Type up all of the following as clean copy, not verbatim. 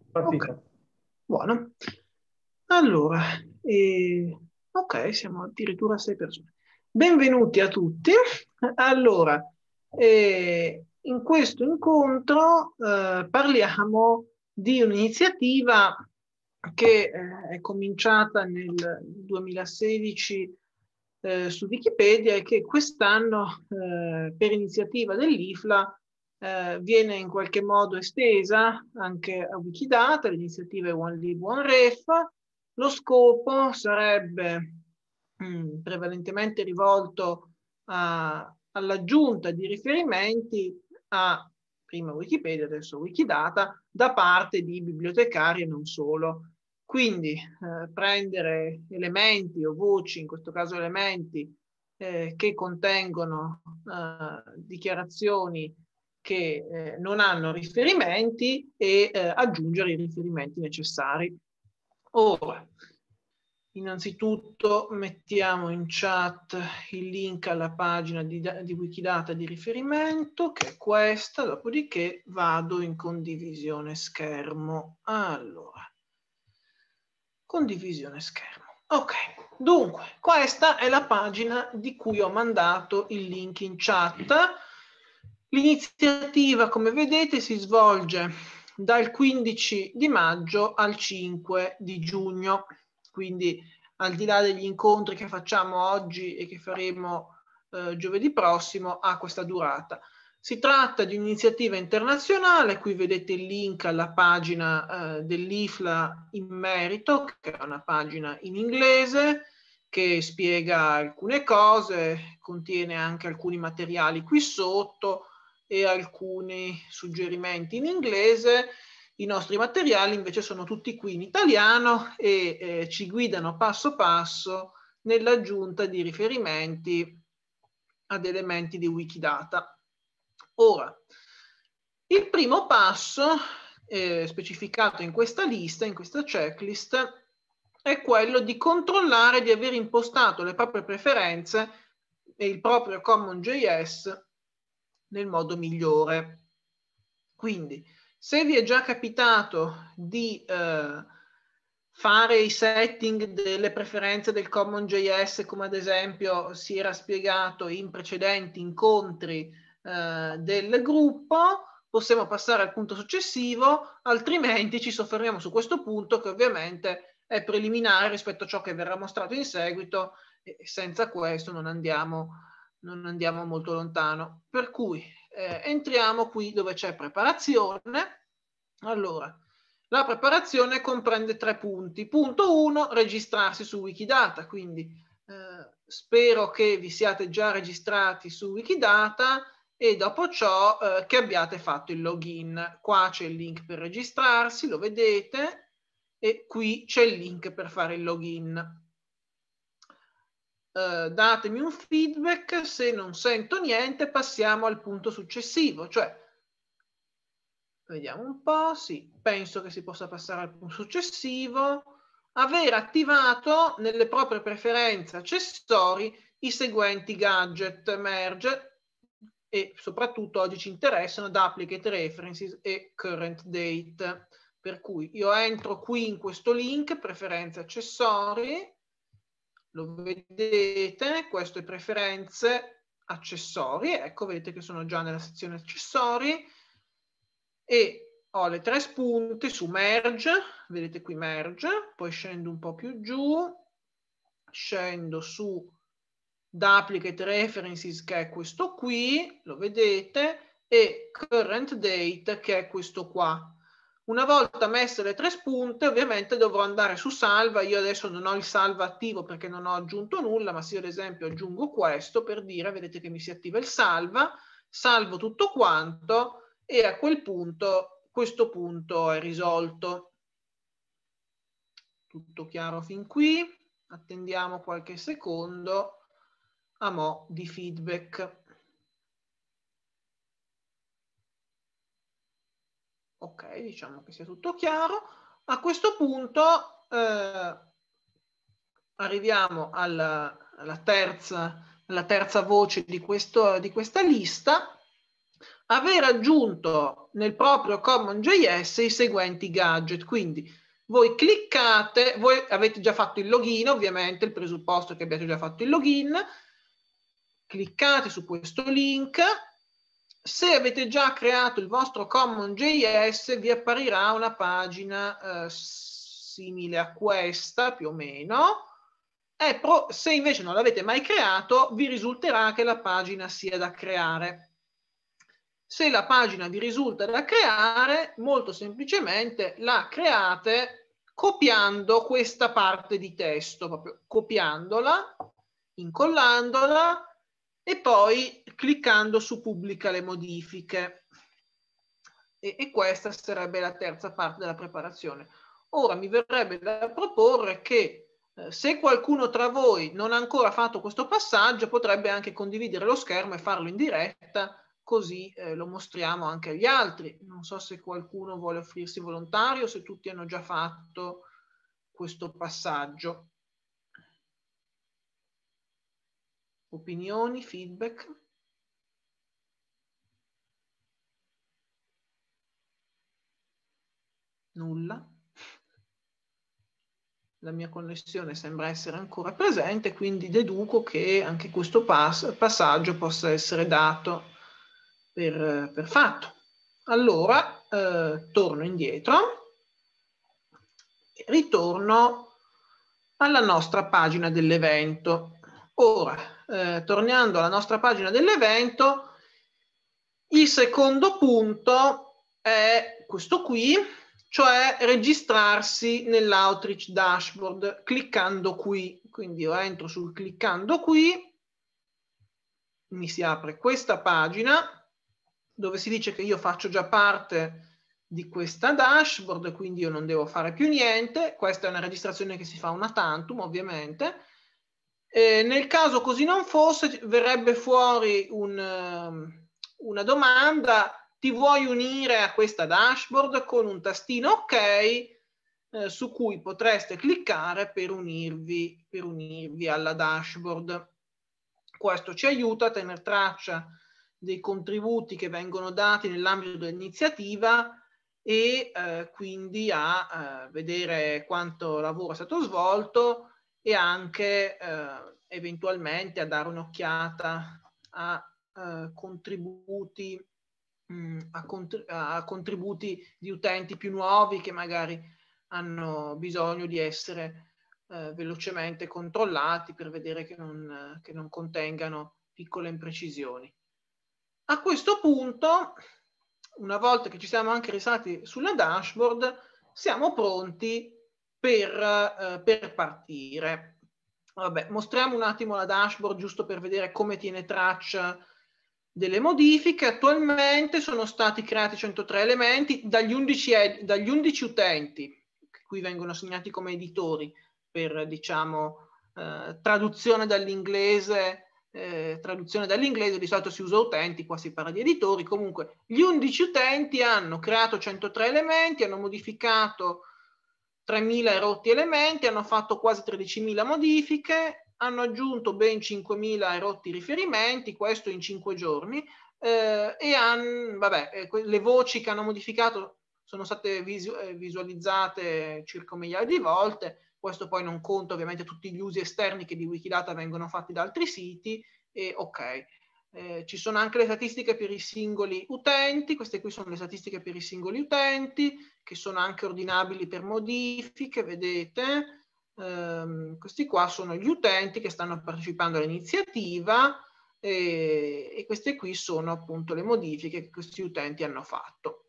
Partita. Buono. Allora, ok, siamo addirittura a 6 persone. Benvenuti a tutti. Allora, in questo incontro parliamo di un'iniziativa che è cominciata nel 2016 su Wikipedia e che quest'anno, per iniziativa dell'IFLA, viene in qualche modo estesa anche a Wikidata. L'iniziativa è One Lib, One Ref. Lo scopo sarebbe prevalentemente rivolto all'aggiunta di riferimenti a prima Wikipedia, adesso Wikidata, da parte di bibliotecari e non solo. Quindi prendere elementi o voci, in questo caso elementi, che contengono dichiarazioni che non hanno riferimenti e aggiungere i riferimenti necessari. Ora, innanzitutto mettiamo in chat il link alla pagina di Wikidata di riferimento, che è questa, dopodiché vado in condivisione schermo. Allora, condivisione schermo. Ok, dunque, questa è la pagina di cui ho mandato il link in chat. L'iniziativa, come vedete, si svolge dal 15 di maggio al 5 di giugno, quindi al di là degli incontri che facciamo oggi e che faremo giovedì prossimo, ha questa durata. Si tratta di un'iniziativa internazionale, qui vedete il link alla pagina dell'IFLA in merito, che è una pagina in inglese che spiega alcune cose, contiene anche alcuni materiali qui sotto e alcuni suggerimenti in inglese. I nostri materiali invece sono tutti qui in italiano e ci guidano passo passo nell'aggiunta di riferimenti ad elementi di Wikidata. Ora, il primo passo specificato in questa lista, in questa checklist, è quello di controllare di aver impostato le proprie preferenze e il proprio CommonJS nel modo migliore. Quindi, se vi è già capitato di fare i setting delle preferenze del CommonJS, come ad esempio si era spiegato in precedenti incontri del gruppo, possiamo passare al punto successivo, altrimenti ci soffermiamo su questo punto, che ovviamente è preliminare rispetto a ciò che verrà mostrato in seguito, e senza questo non andiamo molto lontano. Per cui entriamo qui dove c'è preparazione. Allora, la preparazione comprende 3 punti. Punto 1, registrarsi su Wikidata, quindi spero che vi siate già registrati su Wikidata e dopo ciò che abbiate fatto il login. Qua c'è il link per registrarsi, lo vedete, e qui c'è il link per fare il login. Datemi un feedback, se non sento niente passiamo al punto successivo, cioè vediamo un po', sì, penso che si possa passare al punto successivo, aver attivato nelle proprie preferenze accessori i seguenti gadget merge, e soprattutto oggi ci interessano Duplicate References e Current Date, per cui io entro qui in questo link, preferenze accessori, lo vedete, questo è preferenze accessori, ecco, vedete che sono già nella sezione accessori e ho le 3 spunte su merge, vedete qui merge, poi scendo un po' più giù, scendo su duplicate references, che è questo qui, lo vedete, e current date, che è questo qua. Una volta messe le 3 spunte, ovviamente dovrò andare su salva. Io adesso non ho il salva attivo perché non ho aggiunto nulla, ma se io ad esempio aggiungo questo per dire, vedete che mi si attiva il salva, salvo tutto quanto e a quel punto questo punto è risolto. Tutto chiaro fin qui? Attendiamo qualche secondo a mo' di feedback. Ok, diciamo che sia tutto chiaro. A questo punto arriviamo alla terza voce di questa lista. aver aggiunto nel proprio CommonJS i seguenti gadget. Quindi voi cliccate, voi avete già fatto il login, ovviamente il presupposto è che abbiate già fatto il login, cliccate su questo link. Se avete già creato il vostro CommonJS vi apparirà una pagina simile a questa più o meno, se invece non l'avete mai creato vi risulterà che la pagina sia da creare. Se la pagina vi risulta da creare, molto semplicemente la create copiando questa parte di testo, proprio copiandola, incollandola e poi cliccando su pubblica le modifiche. E questa sarebbe la terza parte della preparazione. Ora mi verrebbe da proporre che se qualcuno tra voi non ha ancora fatto questo passaggio, potrebbe anche condividere lo schermo e farlo in diretta, così lo mostriamo anche agli altri. Non so se qualcuno vuole offrirsi volontario, se tutti hanno già fatto questo passaggio. Opinioni, feedback? Nulla. La mia connessione sembra essere ancora presente, quindi deduco che anche questo passaggio possa essere dato per fatto. Allora, torno indietro e ritorno alla nostra pagina dell'evento. Ora, tornando alla nostra pagina dell'evento, il secondo punto è questo qui, cioè registrarsi nell'Outreach Dashboard cliccando qui. Quindi io entro sul cliccando qui, mi si apre questa pagina dove si dice che io faccio già parte di questa dashboard, quindi io non devo fare più niente. Questa è una registrazione che si fa una tantum, ovviamente. Nel caso così non fosse, verrebbe fuori una domanda: ti vuoi unire a questa dashboard? Con un tastino ok su cui potreste cliccare per unirvi alla dashboard. Questo ci aiuta a tenere traccia dei contributi che vengono dati nell'ambito dell'iniziativa e quindi a vedere quanto lavoro è stato svolto e anche eventualmente a dare un'occhiata a contributi di utenti più nuovi che magari hanno bisogno di essere velocemente controllati per vedere che non contengano piccole imprecisioni. A questo punto, una volta che ci siamo anche risaliti sulla dashboard, siamo pronti per partire. Vabbè, mostriamo un attimo la dashboard giusto per vedere come tiene traccia delle modifiche. Attualmente sono stati creati 103 elementi dagli 11 utenti, qui vengono assegnati come editori per, diciamo, traduzione dall'inglese. Di solito si usa utenti, qua si parla di editori. Comunque gli 11 utenti hanno creato 103 elementi, hanno modificato 3.000 erotti elementi, hanno fatto quasi 13.000 modifiche, hanno aggiunto ben 5.000 erotti riferimenti, questo in 5 giorni, e le voci che hanno modificato sono state visualizzate circa 1 miliardo di volte. Questo poi non conta ovviamente tutti gli usi esterni che di Wikidata vengono fatti da altri siti, e ok. Ci sono anche le statistiche per i singoli utenti, queste qui sono le statistiche per i singoli utenti, che sono anche ordinabili per modifiche, vedete. Questi qua sono gli utenti che stanno partecipando all'iniziativa e queste qui sono appunto le modifiche che questi utenti hanno fatto.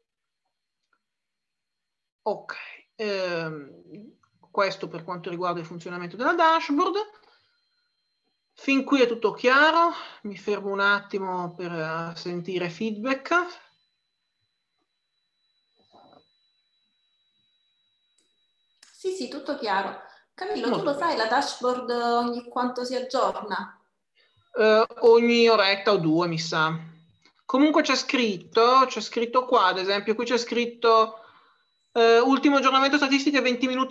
Ok. Questo per quanto riguarda il funzionamento della dashboard. Fin qui è tutto chiaro? Mi fermo un attimo per sentire feedback. Sì, tutto chiaro. Camillo, tu lo sai, la dashboard ogni quanto si aggiorna? Ogni oretta o due, mi sa. Comunque c'è scritto qua, ad esempio, qui c'è scritto ultimo aggiornamento statistiche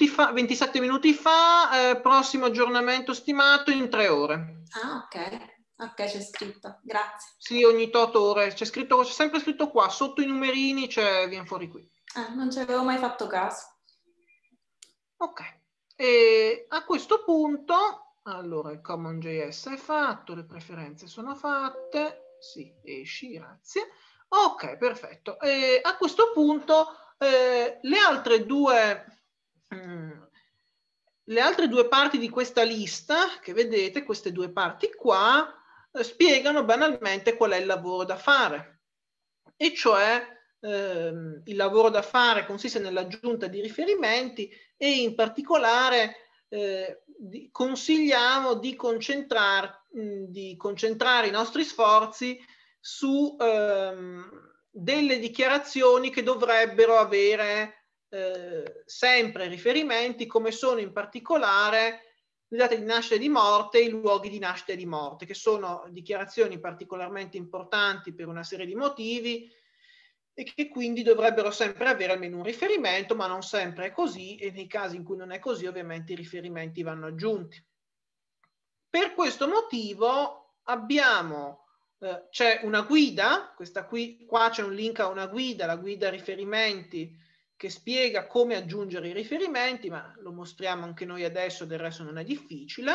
27 minuti fa, prossimo aggiornamento stimato in 3 ore. Ah, ok. Ok, c'è scritto, grazie. Sì, ogni 8 ore, c'è sempre scritto qua, sotto i numerini viene fuori qui. Non ci avevo mai fatto caso. Ok, e a questo punto, allora il CommonJS è fatto, le preferenze sono fatte, sì, esci, grazie. Ok, perfetto. E a questo punto le altre due parti di questa lista, che vedete, queste due parti qua, spiegano banalmente qual è il lavoro da fare. E cioè il lavoro da fare consiste nell'aggiunta di riferimenti e in particolare consigliamo di concentrare i nostri sforzi su delle dichiarazioni che dovrebbero avere sempre riferimenti, come sono in particolare le date di nascita e di morte e i luoghi di nascita e di morte, che sono dichiarazioni particolarmente importanti per una serie di motivi e che quindi dovrebbero sempre avere almeno un riferimento, ma non sempre è così, e nei casi in cui non è così ovviamente i riferimenti vanno aggiunti. Per questo motivo abbiamo, c'è una guida, qua c'è un link a una guida, la guida riferimenti, che spiega come aggiungere i riferimenti, ma lo mostriamo anche noi adesso, del resto non è difficile.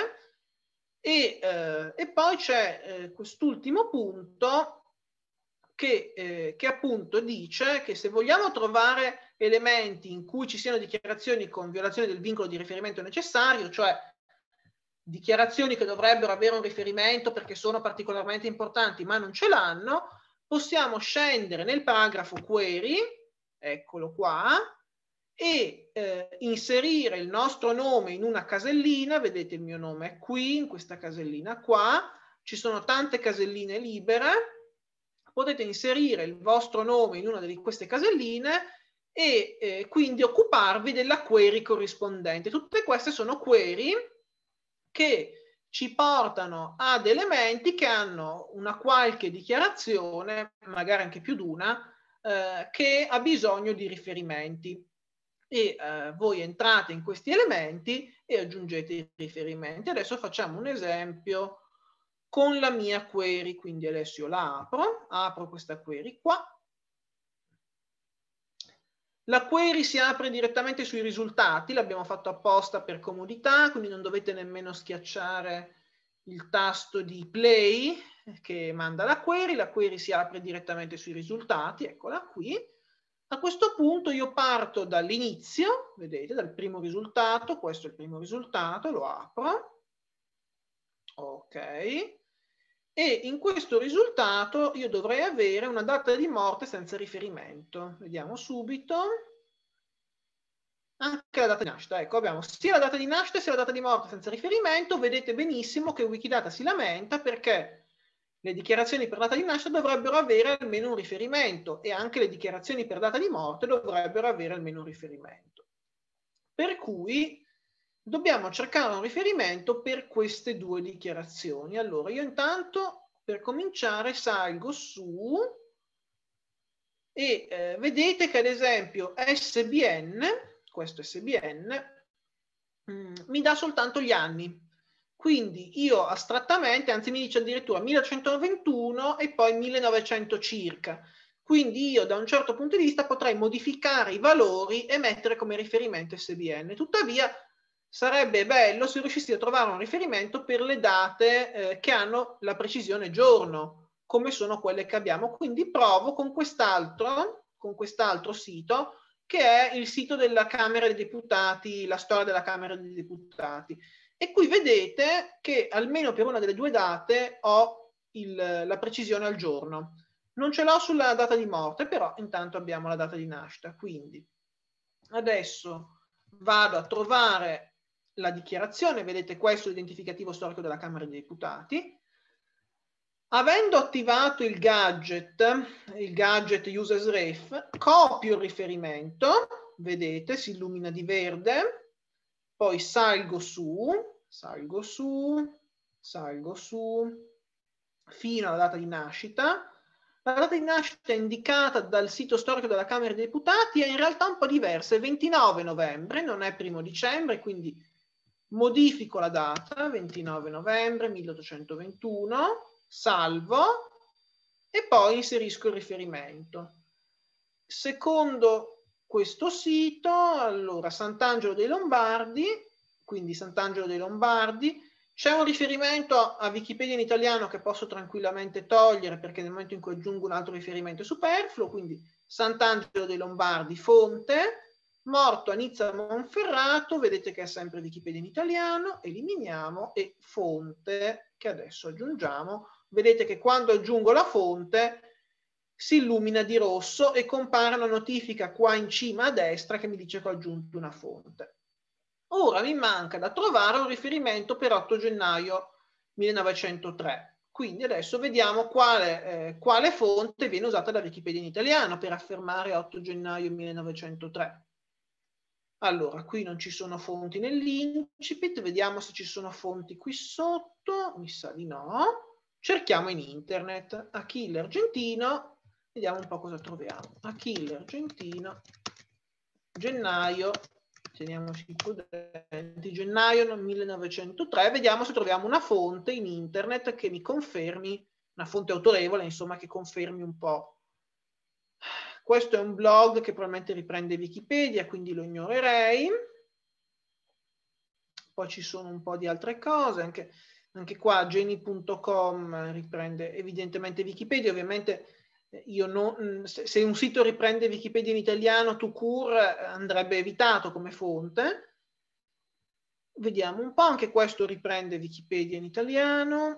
E poi c'è quest'ultimo punto che appunto dice che se vogliamo trovare elementi in cui ci siano dichiarazioni con violazione del vincolo di riferimento necessario, cioè dichiarazioni che dovrebbero avere un riferimento perché sono particolarmente importanti ma non ce l'hanno, possiamo scendere nel paragrafo query, eccolo qua, e inserire il nostro nome in una casellina. Vedete, il mio nome è qui, in questa casellina qua, ci sono tante caselline libere, potete inserire il vostro nome in una di queste caselline e quindi occuparvi della query corrispondente. Tutte queste sono query che ci portano ad elementi che hanno una qualche dichiarazione, magari anche più di una, che ha bisogno di riferimenti. E voi entrate in questi elementi e aggiungete i riferimenti. Adesso facciamo un esempio con la mia query, quindi adesso io la apro questa query qua. La query si apre direttamente sui risultati, l'abbiamo fatto apposta per comodità, quindi non dovete nemmeno schiacciare il tasto di play che manda la query si apre direttamente sui risultati, eccola qui. A questo punto io parto dall'inizio, vedete, dal primo risultato, questo è il primo risultato, lo apro, ok, e in questo risultato io dovrei avere una data di morte senza riferimento. Vediamo subito. Anche la data di nascita, ecco, abbiamo sia la data di nascita sia la data di morte senza riferimento. Vedete benissimo che Wikidata si lamenta perché le dichiarazioni per data di nascita dovrebbero avere almeno un riferimento e anche le dichiarazioni per data di morte dovrebbero avere almeno un riferimento. Per cui dobbiamo cercare un riferimento per queste due dichiarazioni. Allora, io intanto, per cominciare, salgo su e vedete che ad esempio SBN, questo SBN, mi dà soltanto gli anni. Quindi io astrattamente, anzi mi dice addirittura 1121 e poi 1900 circa. Quindi io da un certo punto di vista potrei modificare i valori e mettere come riferimento SBN. Tuttavia sarebbe bello se riuscissi a trovare un riferimento per le date che hanno la precisione giorno, come sono quelle che abbiamo. Quindi provo con quest'altro sito, che è il sito della Camera dei Deputati, la storia della Camera dei Deputati. E qui vedete che almeno per una delle due date ho la precisione al giorno. Non ce l'ho sulla data di morte, però intanto abbiamo la data di nascita. Quindi adesso vado a trovare la dichiarazione, vedete questo è l'identificativo storico della Camera dei Deputati. Avendo attivato il gadget usersref, copio il riferimento, vedete si illumina di verde, poi salgo su, fino alla data di nascita. La data di nascita indicata dal sito storico della Camera dei Deputati è in realtà un po' diversa, è 29 novembre, non è 1° dicembre, quindi modifico la data, 29 novembre 1821, salvo e poi inserisco il riferimento. Secondo questo sito, allora Sant'Angelo dei Lombardi, quindi Sant'Angelo dei Lombardi, c'è un riferimento a Wikipedia in italiano che posso tranquillamente togliere perché nel momento in cui aggiungo un altro riferimento è superfluo, quindi Sant'Angelo dei Lombardi, fonte, morto a Nizza Monferrato, vedete che è sempre Wikipedia in italiano, eliminiamo e fonte, che adesso aggiungiamo, vedete che quando aggiungo la fonte si illumina di rosso e compare una notifica qua in cima a destra che mi dice che ho aggiunto una fonte. Ora mi manca da trovare un riferimento per 8 gennaio 1903. Quindi adesso vediamo quale fonte viene usata da Wikipedia in italiano per affermare 8 gennaio 1903. Allora, qui non ci sono fonti nell'incipit, vediamo se ci sono fonti qui sotto, mi sa di no. Cerchiamo in internet, Achille Argentino, vediamo un po' cosa troviamo. Achille Argentino, gennaio, teniamoci prudenti, gennaio 1903, vediamo se troviamo una fonte in internet che mi confermi, una fonte autorevole, insomma, che confermi un po'. Questo è un blog che probabilmente riprende Wikipedia, quindi lo ignorerei. Poi ci sono un po' di altre cose, anche qua geni.com riprende evidentemente Wikipedia, ovviamente se un sito riprende Wikipedia in italiano tout court andrebbe evitato come fonte. Vediamo un po', anche questo riprende Wikipedia in italiano.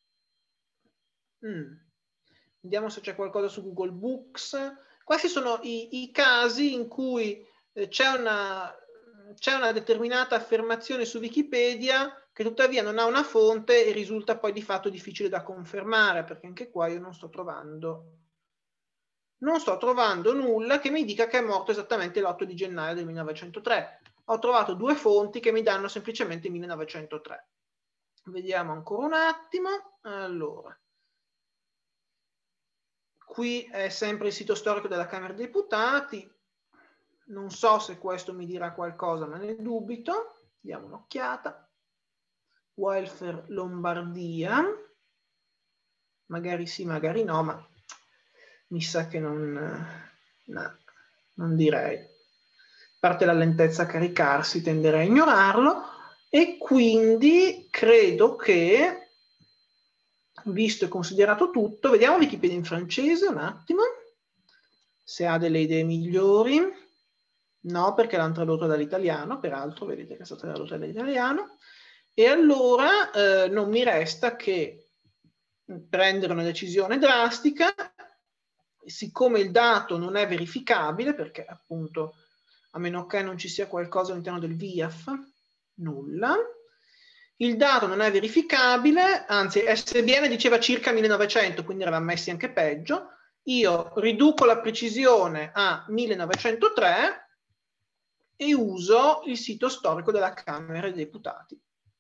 Vediamo se c'è qualcosa su Google Books. Questi sono i casi in cui c'è una determinata affermazione su Wikipedia che tuttavia non ha una fonte e risulta poi di fatto difficile da confermare, perché anche qua io non sto trovando nulla che mi dica che è morto esattamente l'8 di gennaio del 1903. Ho trovato 2 fonti che mi danno semplicemente 1903. Vediamo ancora un attimo. Allora, qui è sempre il sito storico della Camera dei Deputati. Non so se questo mi dirà qualcosa, ma ne dubito. Diamo un'occhiata. Welfare Lombardia. Magari sì, magari no, ma mi sa che non direi. A parte la lentezza a caricarsi, tenderei a ignorarlo. E quindi credo che, visto e considerato tutto, vediamo Wikipedia in francese un attimo, se ha delle idee migliori. No, perché l'hanno tradotto dall'italiano, peraltro, vedete che è stata tradotta dall'italiano. E allora non mi resta che prendere una decisione drastica, siccome il dato non è verificabile, perché appunto, a meno che non ci sia qualcosa all'interno del VIAF, nulla. Il dato non è verificabile, anzi SBN diceva circa 1900, quindi eravamo messi anche peggio. Io riduco la precisione a 1903 e uso il sito storico della Camera dei Deputati.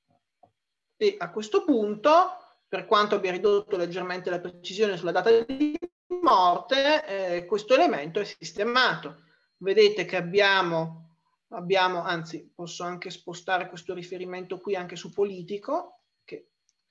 E a questo punto, per quanto abbia ridotto leggermente la precisione sulla data di morte, questo elemento è sistemato. Vedete che abbiamo, anzi posso anche spostare questo riferimento qui anche su Politico, che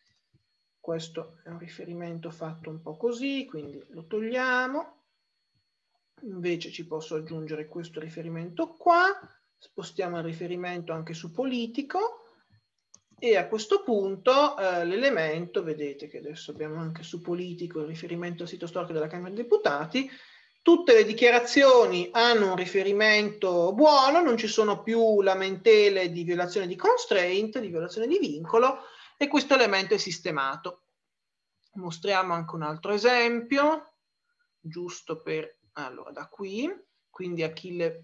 questo è un riferimento fatto un po' così, quindi lo togliamo. Invece ci posso aggiungere questo riferimento qua, spostiamo il riferimento anche su Politico e a questo punto l'elemento, vedete che adesso abbiamo anche su Politico il riferimento al sito storico della Camera dei Deputati. Tutte le dichiarazioni hanno un riferimento buono, non ci sono più lamentele di violazione di constraint, di violazione di vincolo, e questo elemento è sistemato. Mostriamo anche un altro esempio, giusto per, allora da qui, quindi Achille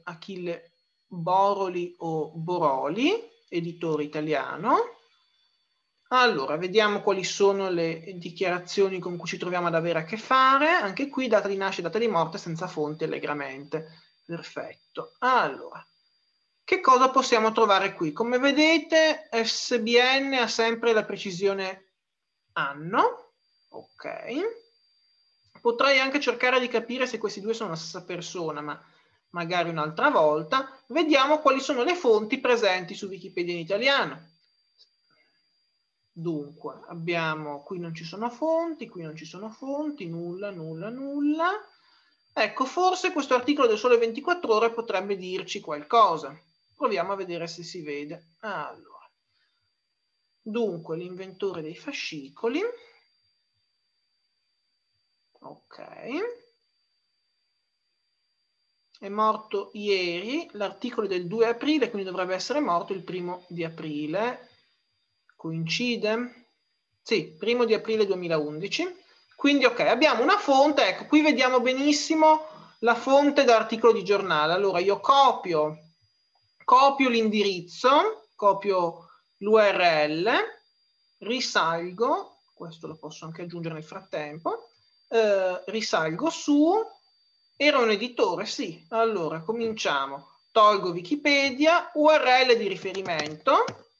Boroli o Boroli, editore italiano. Allora, vediamo quali sono le dichiarazioni con cui ci troviamo ad avere a che fare. Anche qui data di nascita e data di morte senza fonte allegramente. Perfetto. Allora, che cosa possiamo trovare qui? Come vedete, SBN ha sempre la precisione anno. Ok. Potrei anche cercare di capire se questi due sono la stessa persona, ma magari un'altra volta. Vediamo quali sono le fonti presenti su Wikipedia in italiano. Dunque, abbiamo, qui non ci sono fonti, qui non ci sono fonti, nulla, nulla, nulla. Ecco, forse questo articolo del Sole 24 Ore potrebbe dirci qualcosa. Proviamo a vedere se si vede. Allora, dunque, l'inventore dei fascicoli. Ok. È morto ieri, l'articolo del 2 aprile, quindi dovrebbe essere morto il 1° di aprile. Coincide? Sì, 1° di aprile 2011. Quindi ok, abbiamo una fonte, ecco, qui vediamo benissimo la fonte d'articolo di giornale. Allora io copio l'indirizzo, copio l'URL, risalgo, questo lo posso anche aggiungere nel frattempo, risalgo su, era un editore, sì, allora cominciamo, tolgo Wikipedia, URL di riferimento,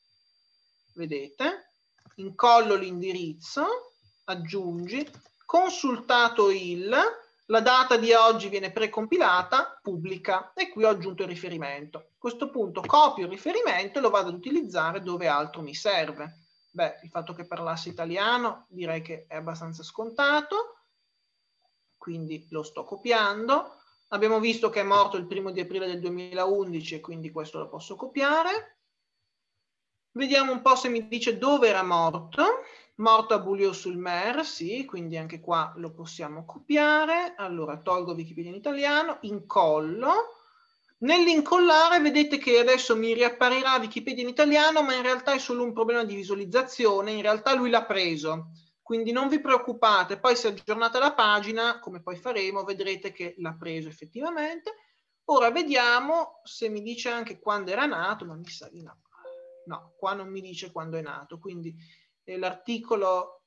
vedete, incollo l'indirizzo, aggiungi, consultato la data di oggi viene precompilata, pubblica, e qui ho aggiunto il riferimento. A questo punto copio il riferimento e lo vado ad utilizzare dove altro mi serve. Beh, il fatto che parlasse italiano direi che è abbastanza scontato, quindi lo sto copiando. Abbiamo visto che è morto il 1° di aprile del 2011 e quindi questo lo posso copiare. Vediamo un po' se mi dice dove era morto. Morto a Beaulieu-sur-Mer, sì, quindi anche qua lo possiamo copiare. Allora tolgo Wikipedia in italiano, incollo. Nell'incollare vedete che adesso mi riapparirà Wikipedia in italiano, ma in realtà è solo un problema di visualizzazione, in realtà lui l'ha preso. Quindi non vi preoccupate, poi se aggiornate la pagina, come poi faremo, vedrete che l'ha preso effettivamente. Ora vediamo se mi dice anche quando era nato, ma mi sa di no. No, qua non mi dice quando è nato, quindi l'articolo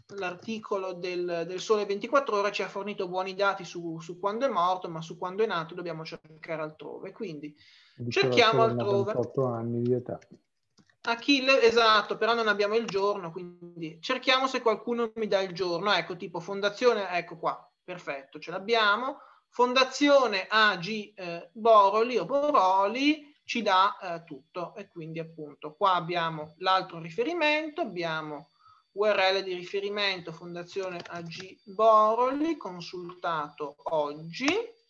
del Sole 24 Ore ci ha fornito buoni dati su quando è morto, ma su quando è nato dobbiamo cercare altrove. Quindi cerchiamo altrove. 98 anni di età. Achille, esatto, però non abbiamo il giorno, quindi cerchiamo se qualcuno mi dà il giorno. Ecco, tipo fondazione, ecco qua, perfetto, ce l'abbiamo. Fondazione AG Boroli o Boroli ci dà tutto, e quindi appunto qua abbiamo l'altro riferimento, abbiamo URL di riferimento Fondazione AG Boroli, consultato oggi,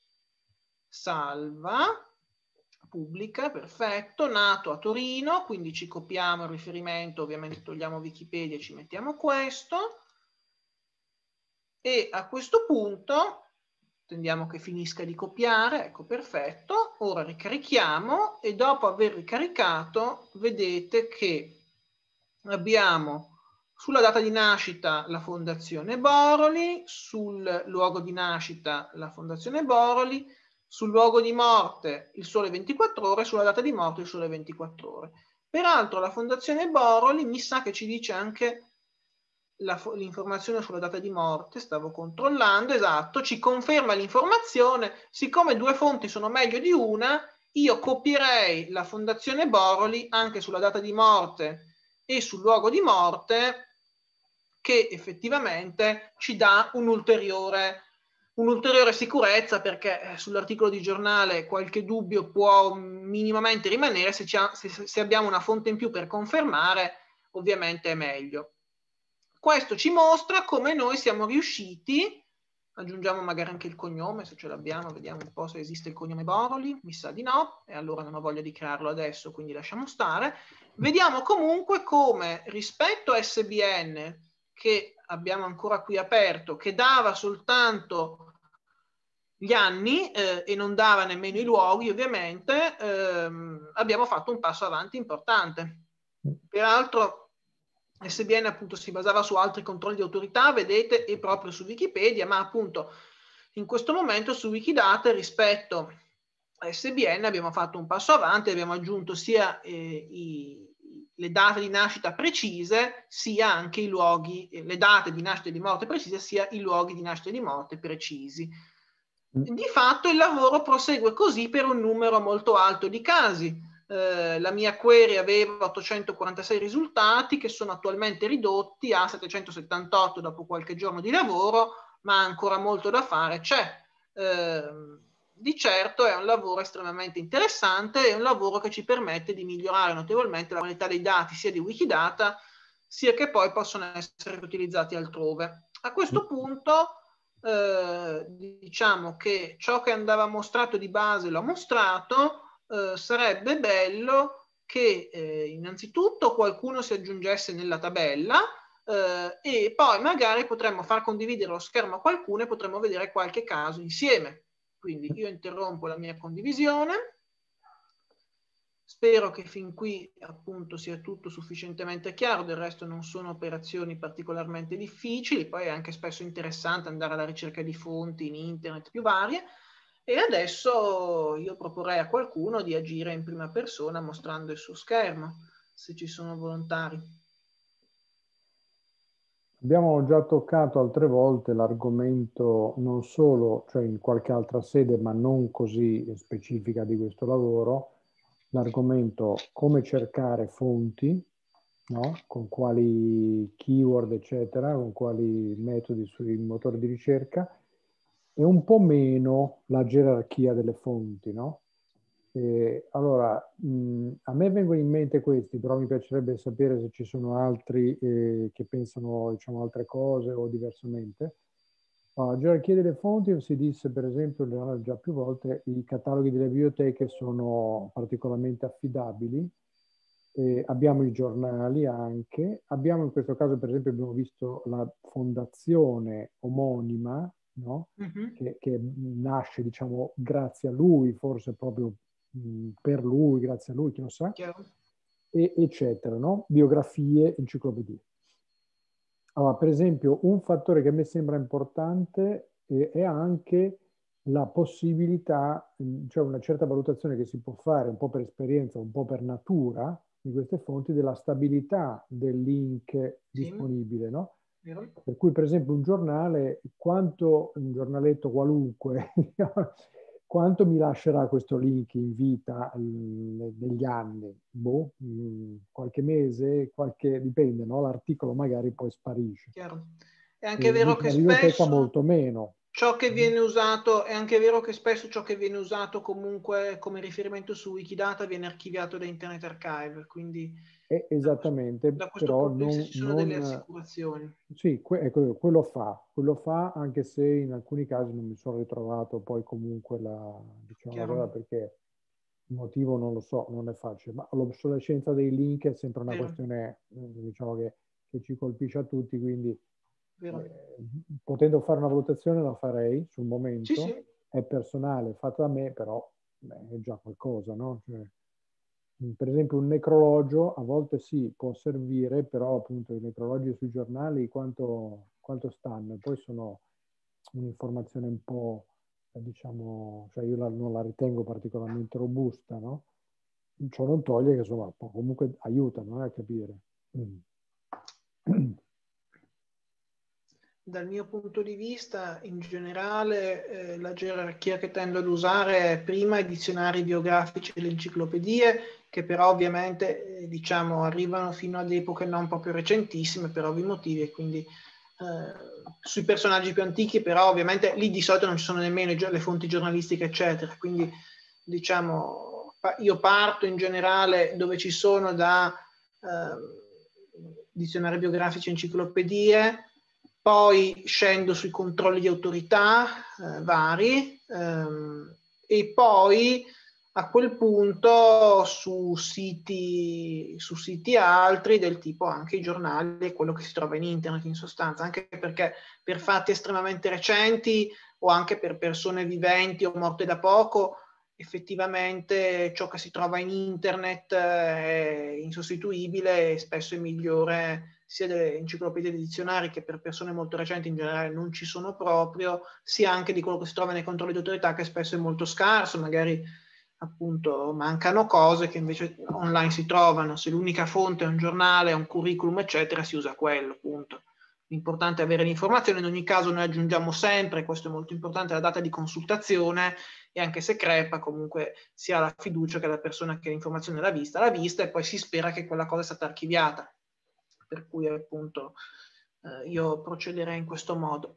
salva, pubblica, perfetto, nato a Torino, quindi ci copiamo il riferimento, ovviamente togliamo Wikipedia e ci mettiamo questo, e a questo punto attendiamo che finisca di copiare, ecco, perfetto, ora ricarichiamo e dopo aver ricaricato vedete che abbiamo sulla data di nascita la Fondazione Boroli, sul luogo di nascita la Fondazione Boroli, sul luogo di morte il Sole 24 Ore, sulla data di morte il Sole 24 Ore. Peraltro la Fondazione Boroli mi sa che ci dice anche l'informazione sulla data di morte, stavo controllando, esatto, ci conferma l'informazione. Siccome due fonti sono meglio di una, io copierei la Fondazione Boroli anche sulla data di morte e sul luogo di morte, che effettivamente ci dà un'ulteriore sicurezza, perché sull'articolo di giornale qualche dubbio può minimamente rimanere, se abbiamo una fonte in più per confermare, ovviamente è meglio. Questo ci mostra come noi siamo riusciti, aggiungiamo magari anche il cognome se ce l'abbiamo, vediamo un po' se esiste il cognome Boroli, mi sa di no, e allora non ho voglia di crearlo adesso, quindi lasciamo stare. Vediamo comunque come rispetto a SBN, che abbiamo ancora qui aperto, che dava soltanto gli anni e non dava nemmeno i luoghi, ovviamente, abbiamo fatto un passo avanti importante. Peraltro SBN appunto si basava su altri controlli di autorità, vedete, e proprio su Wikipedia, ma appunto in questo momento su Wikidata rispetto a SBN abbiamo fatto un passo avanti, abbiamo aggiunto sia le date di nascita precise, sia anche i luoghi, le date di nascita e di morte precise, sia i luoghi di nascita e di morte precisi. Di fatto il lavoro prosegue così per un numero molto alto di casi. La mia query aveva 846 risultati che sono attualmente ridotti a 778 dopo qualche giorno di lavoro, ma ancora molto da fare c'è. Di certo è un lavoro estremamente interessante, è un lavoro che ci permette di migliorare notevolmente la qualità dei dati sia di Wikidata sia che poi possono essere utilizzati altrove. A questo punto diciamo che ciò che andava mostrato di base l'ho mostrato. Sarebbe bello che innanzitutto qualcuno si aggiungesse nella tabella e poi magari potremmo far condividere lo schermo a qualcuno e potremmo vedere qualche caso insieme. Quindi io interrompo la mia condivisione. Spero che fin qui appunto sia tutto sufficientemente chiaro, del resto non sono operazioni particolarmente difficili, poi è anche spesso interessante andare alla ricerca di fonti in internet più varie. E adesso io proporrei a qualcuno di agire in prima persona mostrando il suo schermo, se ci sono volontari. Abbiamo già toccato altre volte l'argomento, non solo, cioè in qualche altra sede, ma non così specifica di questo lavoro, l'argomento come cercare fonti, no? Con quali keyword, eccetera, con quali metodi sui motori di ricerca, e un po' meno la gerarchia delle fonti, no? Allora, a me vengono in mente questi, però mi piacerebbe sapere se ci sono altri che pensano, diciamo, altre cose o diversamente. La gerarchia delle fonti si disse, per esempio, già più volte, i cataloghi delle biblioteche sono particolarmente affidabili. Abbiamo i giornali anche, abbiamo in questo caso, per esempio, abbiamo visto la fondazione omonima, no? Che nasce, diciamo, grazie a lui, forse proprio per lui, grazie a lui, chi lo sa, eccetera, no? Biografie, enciclopedie. Allora, per esempio, un fattore che a me sembra importante è anche la possibilità, cioè una certa valutazione che si può fare un po' per esperienza, un po' per natura di queste fonti, della stabilità del link disponibile, no? Per cui, per esempio, un giornale, un giornaletto qualunque, quanto mi lascerà questo link in vita negli anni? Boh, qualche mese, dipende, no? L'articolo magari poi sparisce. Chiaro. È anche vero che la biblioteca spesso molto meno. Ciò che viene usato, è anche vero che spesso ciò che viene usato comunque come riferimento su Wikidata viene archiviato da Internet Archive, quindi esattamente, da questo però punto di vista ci sono delle assicurazioni. Sì, quello fa, anche se in alcuni casi non mi sono ritrovato poi comunque diciamo, la cosa, perché il motivo non lo so, non è facile, ma l'obsolescenza dei link è sempre una questione, diciamo, che ci colpisce a tutti, quindi potendo fare una valutazione la farei sul momento. Sì. È personale, fatta da me, però è già qualcosa, no? Cioè, per esempio un necrologio a volte sì, può servire, però appunto i necrologi sui giornali quanto stanno? E poi sono un'informazione un po', diciamo, cioè io non la ritengo particolarmente robusta, no? Ciò non toglie che insomma comunque aiutano a capire. Dal mio punto di vista, in generale, la gerarchia che tendo ad usare è prima i dizionari biografici e le enciclopedie, che però ovviamente diciamo, arrivano fino ad epoche non proprio recentissime per ovvi motivi, e quindi sui personaggi più antichi, però ovviamente lì di solito non ci sono nemmeno le fonti giornalistiche, eccetera. Quindi diciamo, io parto in generale dove ci sono da dizionari biografici e enciclopedie, poi scendo sui controlli di autorità vari e poi a quel punto su siti altri del tipo anche i giornali e quello che si trova in internet in sostanza, anche perché per fatti estremamente recenti o anche per persone viventi o morte da poco, effettivamente ciò che si trova in internet è insostituibile e spesso è migliore sia delle enciclopedie e dei dizionari, che per persone molto recenti in generale non ci sono proprio, sia anche di quello che si trova nei controlli di autorità, che spesso è molto scarso, magari appunto mancano cose che invece online si trovano. Se l'unica fonte è un giornale, un curriculum, eccetera, si usa quello, appunto. L'importante è avere l'informazione. In ogni caso noi aggiungiamo sempre, questo è molto importante, la data di consultazione, e anche se crepa comunque si ha la fiducia che la persona che l'informazione l'ha vista, e poi si spera che quella cosa è stata archiviata. Per cui appunto io procederei in questo modo.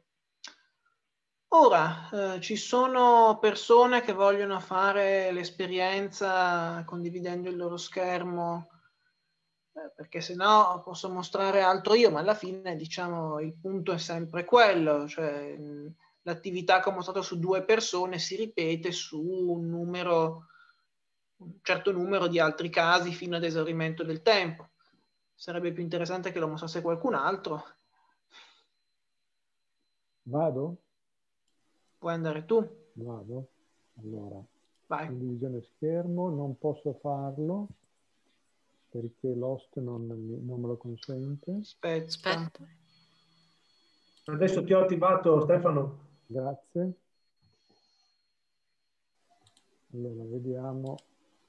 Ora, ci sono persone che vogliono fare l'esperienza condividendo il loro schermo perché se no posso mostrare altro io, ma alla fine diciamo il punto è sempre quello, cioè l'attività che ho mostrato su 2 persone si ripete su un certo numero di altri casi fino ad esaurimento del tempo. Sarebbe più interessante che lo mostrasse qualcun altro. Vado? Puoi andare tu. Vado. Allora, Vai. condivisione schermo, non posso farlo perché l'host non me lo consente. Aspetta. Adesso ti ho attivato, Stefano. Grazie. Allora, vediamo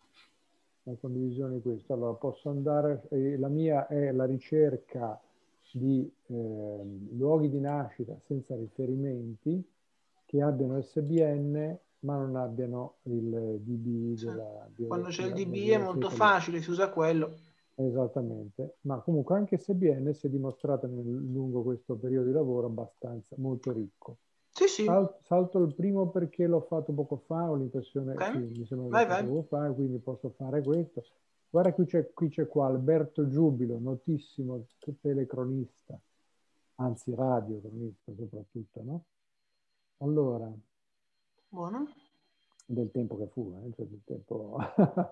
la condivisione di questo. Allora, posso andare, la mia è la ricerca di luoghi di nascita senza riferimenti che abbiano SBN ma non abbiano il DB Sì. della Quando c'è il DB è della molto italiana. facile, si usa quello. Esattamente, ma comunque anche SBN si è dimostrato lungo questo periodo di lavoro abbastanza molto ricco. Sì. Salto il primo perché l'ho fatto poco fa, ho l'impressione, Okay. sì, mi sembra che Vai, l'ho fatto poco fa, quindi posso fare questo. Guarda, qui c'è qua Alberto Giubilo, notissimo telecronista, anzi radiocronista soprattutto, no? Allora, Buono. del tempo che fu, cioè del tempo...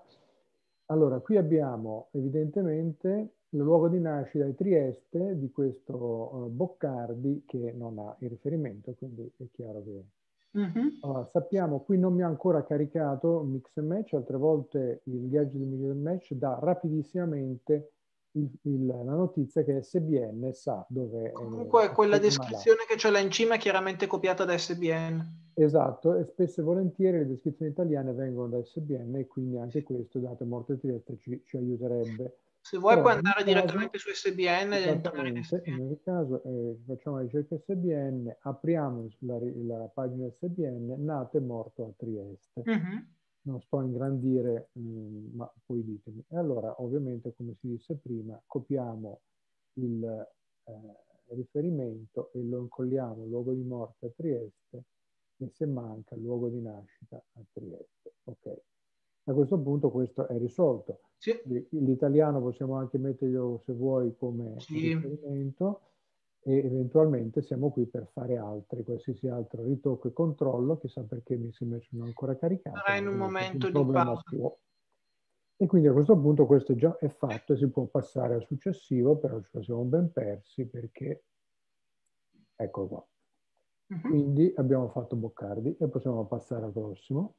Allora, qui abbiamo evidentemente il luogo di nascita di Trieste di questo Boccardi che non ha il riferimento, quindi è chiaro che... Allora, sappiamo, qui non mi ha ancora caricato Mix and Match, altre volte il gadget di Mix and Match dà rapidissimamente la notizia che SBN sa dove... Comunque quella descrizione che c'è là in cima è chiaramente copiata da SBN. Esatto, e spesso e volentieri le descrizioni italiane vengono da SBN e quindi anche questo, dato Morte Trieste, ci aiuterebbe. Se vuoi Però puoi nel andare caso, direttamente su SBN ed entrare in esattamente, SBN. nel caso facciamo la ricerca SBN, apriamo la pagina SBN, nato e morto a Trieste. Non sto a ingrandire, ma poi ditemi. E allora, ovviamente, come si disse prima, copiamo il riferimento e lo incolliamo, luogo di morte a Trieste, e se manca il luogo di nascita a Trieste. Ok. A questo punto questo è risolto. Sì. L'italiano possiamo anche metterlo, se vuoi, come riferimento e eventualmente siamo qui per fare altri, qualsiasi altro ritocco e controllo, chissà perché mi sembra che non è ancora caricato. Sarà in un momento un di problema pausa. suo. E quindi a questo punto questo già è fatto e si può passare al successivo, però ce lo siamo ben persi perché, eccolo qua. Quindi abbiamo fatto Boccardi e possiamo passare al prossimo.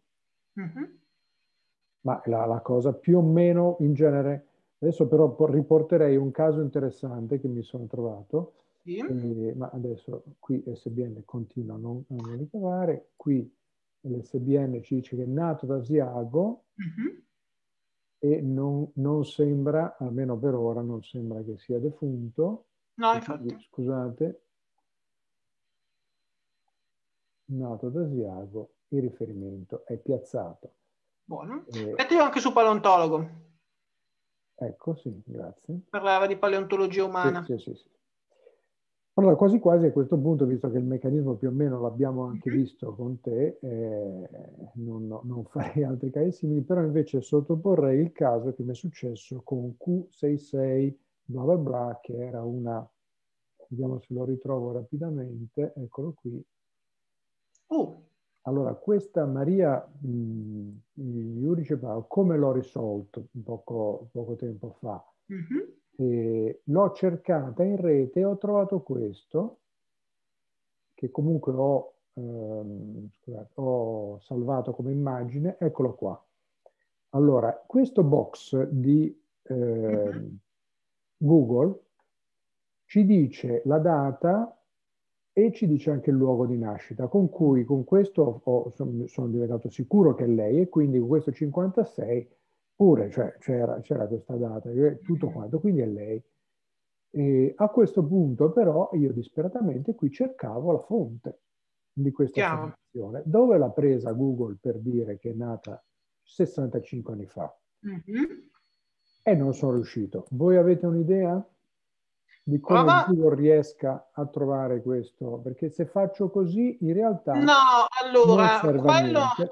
Ma la cosa più o meno in genere, adesso però riporterei un caso interessante che mi sono trovato, ma adesso qui SBN continua a non ricavare, qui l'SBN ci dice che è nato da Asiago e non sembra, almeno per ora, non sembra che sia defunto. No, infatti. Quindi, scusate, nato da Asiago, il riferimento è piazzato. Buono. Mettilo anche su paleontologo. Ecco, sì, grazie. Parlava di paleontologia umana. Sì. Allora, quasi quasi a questo punto, visto che il meccanismo più o meno l'abbiamo anche visto con te, non farei altri casi simili, però invece sottoporrei il caso che mi è successo con Q66 bla bla bla, che era una, vediamo se lo ritrovo rapidamente, eccolo qui. Allora, questa Maria Iurice, come l'ho risolto poco tempo fa? L'ho cercata in rete e ho trovato questo, che comunque ho salvato come immagine, eccolo qua. Allora, questo box di Google ci dice la data e ci dice anche il luogo di nascita, con questo sono diventato sicuro che è lei, e quindi con questo 56 pure, cioè c'era questa data, tutto quanto, quindi è lei. E a questo punto però io disperatamente qui cercavo la fonte di questa affermazione. Dove l'ha presa Google per dire che è nata 65 anni fa? E non sono riuscito. Voi avete un'idea di come Google riesca a trovare questo? Perché se faccio così, in realtà no, allora, non serve a niente.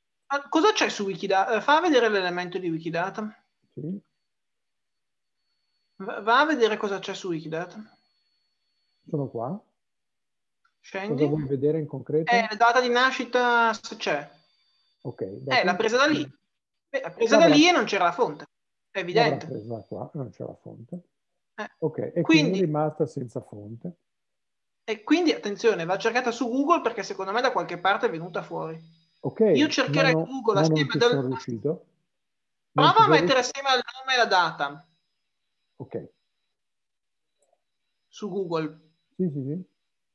Cosa c'è su Wikidata? Fa vedere l'elemento di Wikidata. Sì. Va a vedere cosa c'è su Wikidata. Sono qua. Scendi. Cosa vuoi vedere in concreto? La data di nascita se c'è. Ok. L'ha presa da lì. L'ha presa da L'avrà- lì e non c'era la fonte. È L'avrà evidente. presa da qua, non c'è la fonte. Eh. Ok, e quindi è rimasta senza fonte. E quindi, attenzione, va cercata su Google perché secondo me da qualche parte è venuta fuori. Ok, Io cercherei Google ma non assieme ci sono riuscito. Prova a mettere assieme al nome e la data. Ok. Su Google. Sì, sì, sì.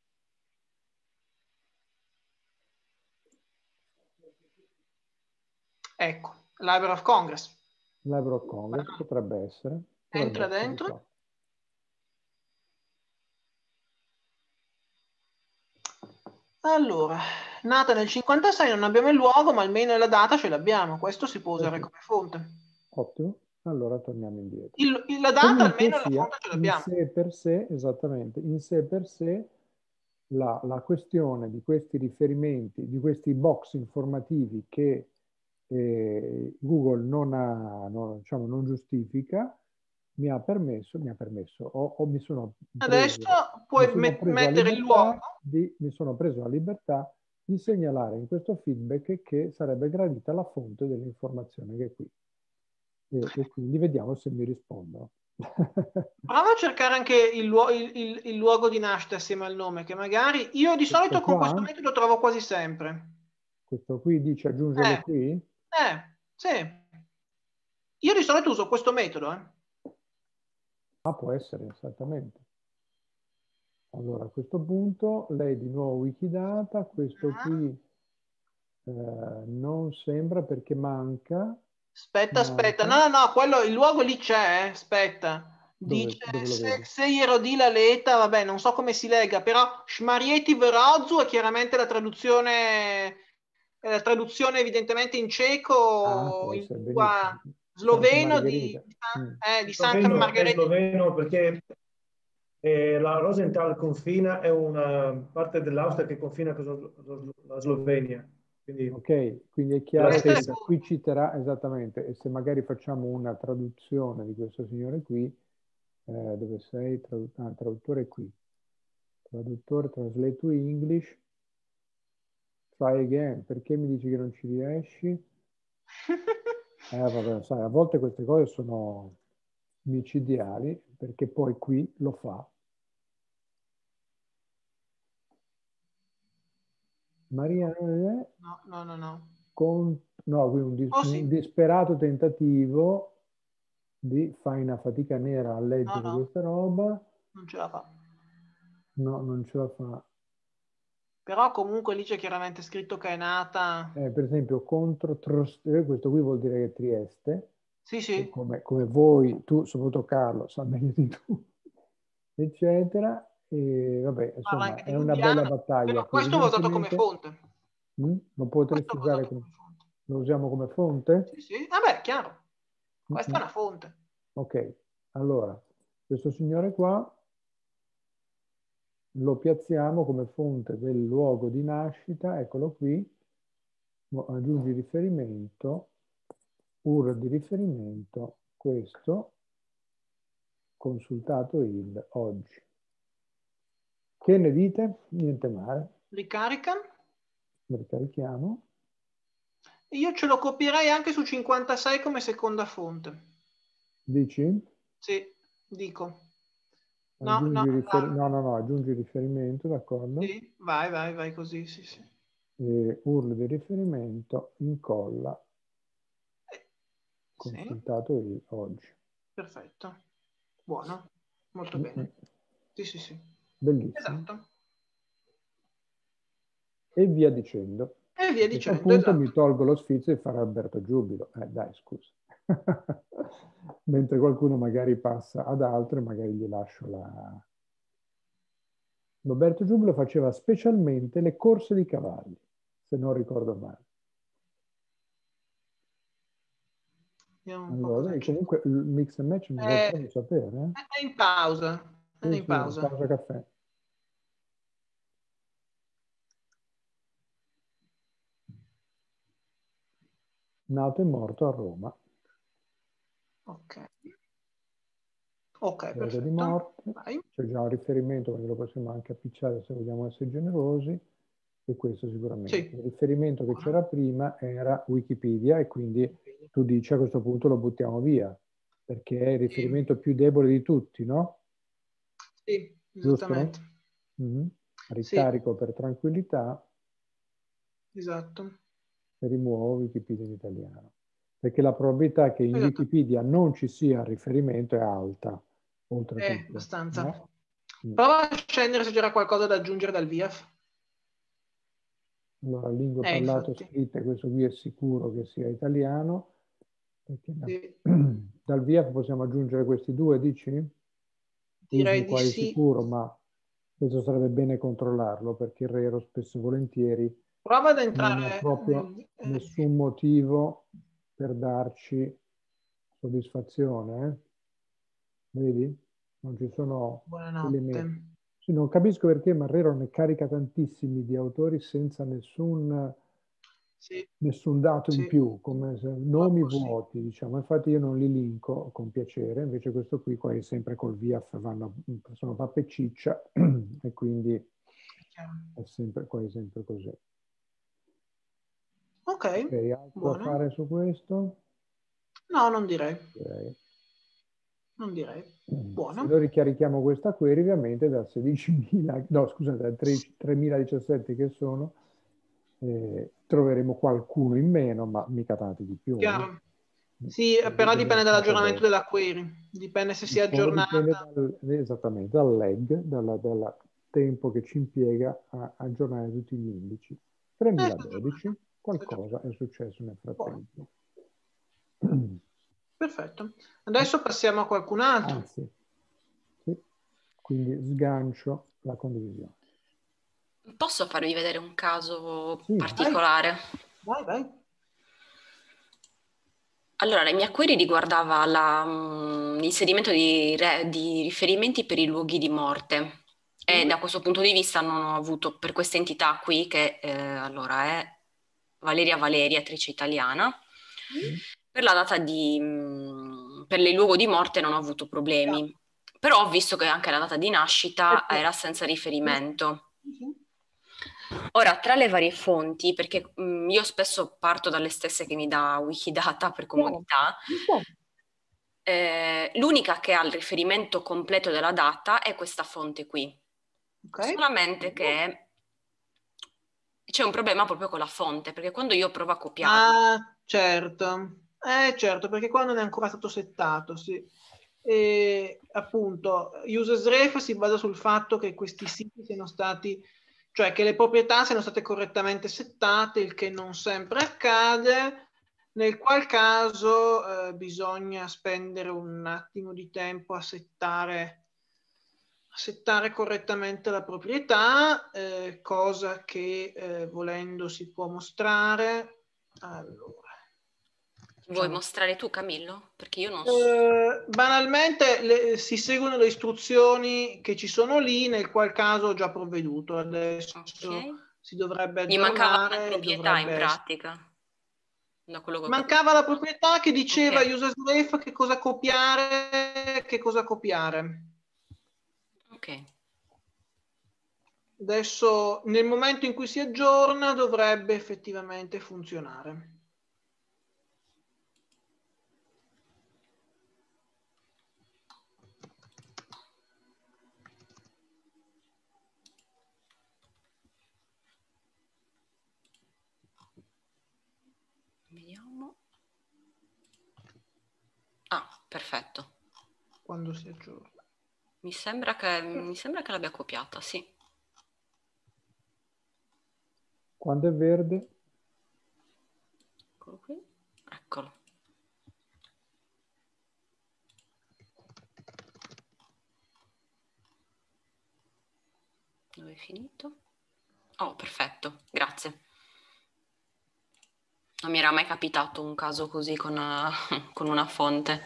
Ecco, Library of Congress. Library of Congress potrebbe essere. Entra dentro. Qua. Allora, nata nel 56, non abbiamo il luogo, ma almeno la data ce l'abbiamo. Questo si può usare come fonte. Ottimo. Allora torniamo indietro. La data Comunque almeno sia, la fonte ce l'abbiamo. In sé per sé, esattamente, in sé per sé la questione di questi riferimenti, di questi box informativi che Google diciamo, non giustifica, mi sono Adesso preso puoi la mettere il libertà luogo. mi sono preso la libertà di segnalare in questo feedback che sarebbe gradita la fonte dell'informazione che è qui. E quindi vediamo se mi rispondono. Prova a cercare anche il luogo di nascita assieme al nome, che magari io di solito con questo metodo trovo quasi sempre. Questo qui dice aggiungerlo qui? Sì. Io di solito uso questo metodo. Può essere, esattamente. Allora, a questo punto, lei di nuovo Wikidata, questo qui non sembra perché manca. Aspetta. No, quello, il luogo lì c'è, aspetta. Dice, dove lo vedi? se ero di la leta, vabbè, non so come si lega, però Shmarieti Verozu è chiaramente la traduzione evidentemente in ceco, in lingua sloveno di Santa Margherita. È sloveno perché la Rosenthal confina, è una parte dell'Austria che confina con la Slovenia. Quindi ok, quindi è chiaro che qui citerà esattamente, e se magari facciamo una traduzione di questo signore qui, dove sei? Traduttore qui. Traduttore, translate to English. Try again. Perché mi dici che non ci riesci? Vabbè, sai, a volte queste cose sono micidiali, perché poi qui lo fa. Maria No. Qui un disperato tentativo di fai una fatica nera a leggere questa roba. Non ce la fa. No, non ce la fa. Però comunque lì c'è chiaramente scritto che è nata. Per esempio, contro Trieste, questo qui vuol dire che Trieste. Sì. Come voi, tu, soprattutto Carlo, sa meglio di tu, eccetera. E vabbè, insomma, è una bella battaglia. Questo l'ho usato come fonte. Lo potresti usare come fonte? Lo usiamo come fonte? Sì. Vabbè, chiaro. Questa è una fonte. Ok, allora, questo signore qua lo piazziamo come fonte del luogo di nascita, eccolo qui, aggiungi riferimento, URL di riferimento, questo, consultato il oggi. Che ne dite? Niente male. Ricarica. Lo ricarichiamo. Io ce lo copierei anche su 56 come seconda fonte. Dici? Sì, dico. Aggiungi aggiungi riferimento, d'accordo? Sì, vai così, sì. URL di riferimento, incolla, consultato il oggi. Perfetto. Buono, molto bene. Sì. Bellissimo. Esatto. E via dicendo. A questo punto mi tolgo lo sfizio di fare Alberto Giubilo. Dai, scusa. Mentre qualcuno magari passa ad altro e magari gli lascio la... Alberto Giubilo faceva specialmente le corse di cavalli, se non ricordo male. Allora, e comunque il mix and match non lo devo sapere. È in pausa. Pausa caffè. Nato e morto a Roma. Ok. Ok, Sede perfetto. di morte, Vai. c'è già un riferimento, quindi lo possiamo anche appicciare se vogliamo essere generosi, e questo sicuramente. Sì. Il riferimento che c'era prima era Wikipedia, e quindi tu dici a questo punto lo buttiamo via, perché è il riferimento più debole di tutti, no? Sì, Giusto? esattamente. Mhm. Sì, Ricarico per tranquillità esatto. e rimuovo Wikipedia in italiano. Perché la probabilità che in Esatto. Wikipedia non ci sia riferimento è alta, oltretutto. Abbastanza. No? Prova a scendere se c'era qualcosa da aggiungere dal VIAF. Allora, lingue parlate o Infatti. scritte, questo qui è sicuro che sia italiano, perché Sì. dal VIAF possiamo aggiungere questi due, dici? Direi Usi di quasi sì. sicuro, ma questo sarebbe bene controllarlo, perché il Rero spesso e volentieri Prova ad non ha entrare proprio nessun motivo per darci soddisfazione, Vedi? Non ci sono elementi. Buonanotte. Sì, non capisco perché Marrero ne carica tantissimi di autori senza nessun Sì, dato in sì, più, come se nomi purtroppo sì. vuoti, diciamo. Infatti io non li linko con piacere, invece questo qui quasi sempre col VIAF sono pappa e ciccia, e quindi è sempre, quasi sempre così. Ok, Ok, altro da buono. fare su questo? No, non direi. Direi. Non direi. Se Buono. noi ricarichiamo questa query, ovviamente da 16.000, no scusate, da 3.017 che sono, troveremo qualcuno in meno, ma mica tanti di più. Chiaro. Sì, Perché però cos'è dipende stato dall'aggiornamento detto? della query. Dipende se si è Un po' dipende aggiornata. esattamente dal lag, dal tempo che ci impiega a aggiornare tutti gli indici. Si è aggiornata. 3012, Si è aggiornata. qualcosa è successo nel Buono. frattempo. Perfetto. Adesso passiamo a qualcun altro. Anzi, sì, quindi sgancio la condivisione. Posso farvi vedere un caso Sì. particolare? Vai, vai. Allora, la mia query riguardava l'inserimento di riferimenti per i luoghi di morte, e da questo punto di vista non ho avuto, per questa entità qui, che allora è Valeria Valeri, attrice italiana, per la data per il luogo di morte non ho avuto problemi, però ho visto che anche la data di nascita era senza riferimento. Ora, tra le varie fonti, perché io spesso parto dalle stesse che mi dà Wikidata per comodità, l'unica che ha il riferimento completo della data è questa fonte qui. Ok. Solamente che c'è un problema proprio con la fonte, perché quando io provo a copiare... Ah, certo. Certo, perché qua non è ancora stato settato, sì. E appunto, usersref si basa sul fatto che questi siti siano stati, cioè che le proprietà siano state correttamente settate, il che non sempre accade, nel qual caso bisogna spendere un attimo di tempo a settare correttamente la proprietà, cosa che volendo si può mostrare. Allora, Vuoi mostrare tu, Camillo? Perché io non so. banalmente si seguono le istruzioni che ci sono lì, nel qual caso ho già provveduto. Adesso si dovrebbe Mi mancava la aggiornare. proprietà in pratica. Da quello che ho capito. Mancava la proprietà che diceva Ok. usersref che cosa copiare, che cosa copiare. Ok. Adesso, nel momento in cui si aggiorna, dovrebbe effettivamente funzionare. Vediamo. Ah, perfetto. Quando si aggiorna. Mi sembra che l'abbia copiata, sì. Quando è verde? Eccolo qui. Eccolo. Dove è finito? Oh, perfetto, grazie. Non mi era mai capitato un caso così con una fonte.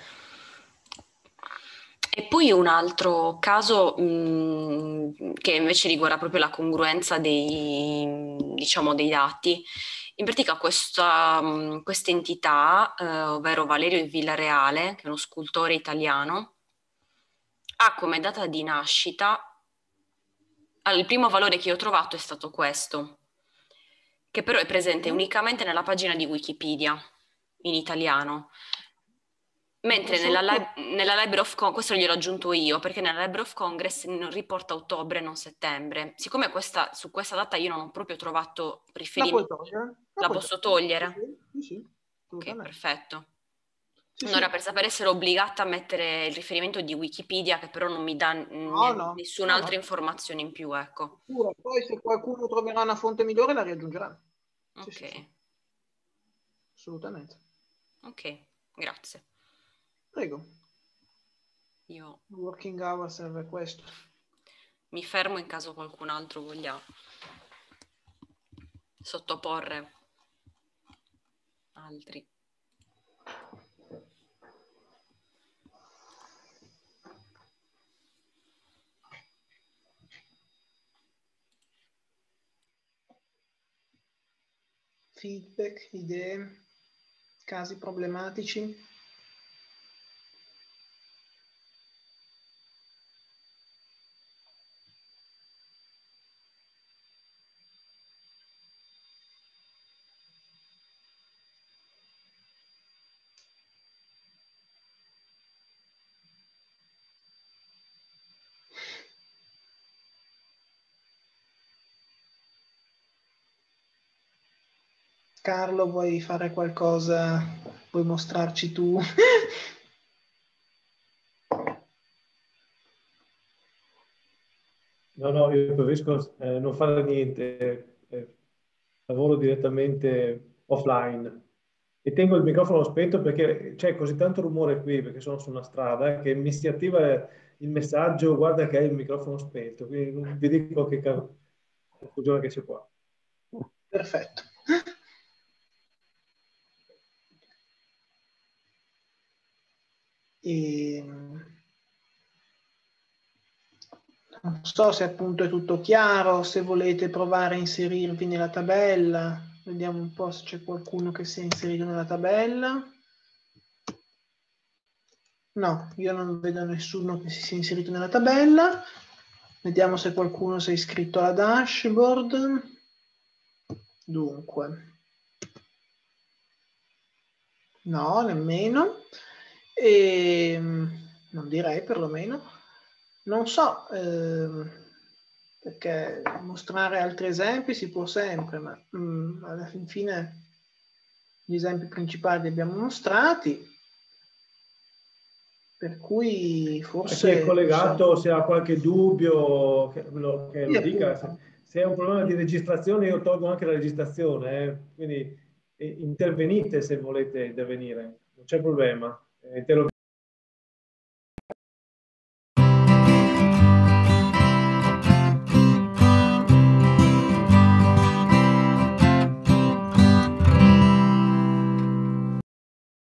E poi un altro caso che invece riguarda proprio la congruenza diciamo, dei dati. In pratica questa entità, ovvero Valerio Villareale, che è uno scultore italiano, ha come data di nascita, il primo valore che io ho trovato è stato questo, che però è presente unicamente nella pagina di Wikipedia, in italiano. Mentre nella Library of Congress, questo gliel'ho aggiunto io, perché nella Library of Congress riporta ottobre, non settembre. Siccome su questa data io non ho proprio trovato riferimento, la posso togliere? Sì, sì. Ok, perfetto. Sì, allora, sì. per sapere, essere obbligata a mettere il riferimento di Wikipedia, che però non mi dà nessun'altra informazione in più, ecco. Poi se qualcuno troverà una fonte migliore la riaggiungerà. Ok. Sì. Assolutamente. Ok, grazie. Prego. Io Working hour serve questo. mi fermo in caso qualcun altro voglia sottoporre altri. Feedback, idee, casi problematici. Carlo, vuoi fare qualcosa? Vuoi mostrarci tu? No, io preferisco non fare niente, lavoro direttamente offline e tengo il microfono spento perché c'è così tanto rumore qui, perché sono su una strada, che mi si attiva il messaggio, guarda che hai il microfono spento, quindi non vi dico che confusione che c'è qua. Perfetto. Non so se appunto è tutto chiaro, se volete provare a inserirvi nella tabella. Vediamo un po' se c'è qualcuno che si è inserito nella tabella. No, io non vedo nessuno che si sia inserito nella tabella. Vediamo se qualcuno si è iscritto alla dashboard. Dunque. No, nemmeno. Non direi perlomeno. Non so, perché mostrare altri esempi si può sempre, ma alla fine gli esempi principali li abbiamo mostrati, per cui forse... Chi è collegato, se ha qualche dubbio, che lo dica. Appunto. Se è un problema di registrazione, io tolgo anche la registrazione, quindi intervenite se volete intervenire, non c'è problema.